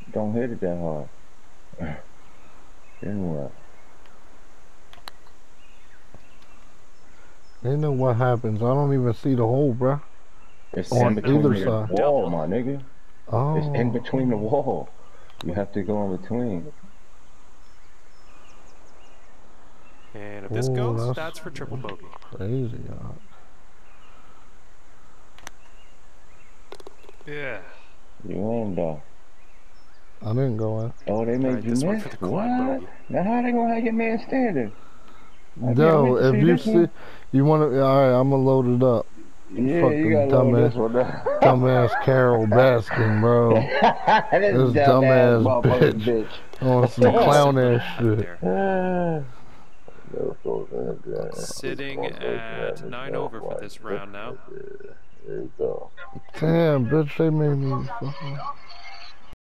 Don't hit it that hard. Then what? They know what happens. I don't even see the hole, bruh. It's On in between either the side. wall, my nigga. Oh. It's in between the wall. You have to go in between. And if this goes, that's for triple bogey. Crazy, Yeah. You in though. I didn't go in. Oh, they made you miss? What? Now how they gonna have your man standing? Yo, if you see, you wanna, alright, I'ma load it up. Yeah, Fucking you gotta load this one up. Dumbass Carol Baskin, bro. This dumbass bitch. On some clown ass shit. Sitting at 9 over for this round now. There you go. Damn, bitch, they made me fucking...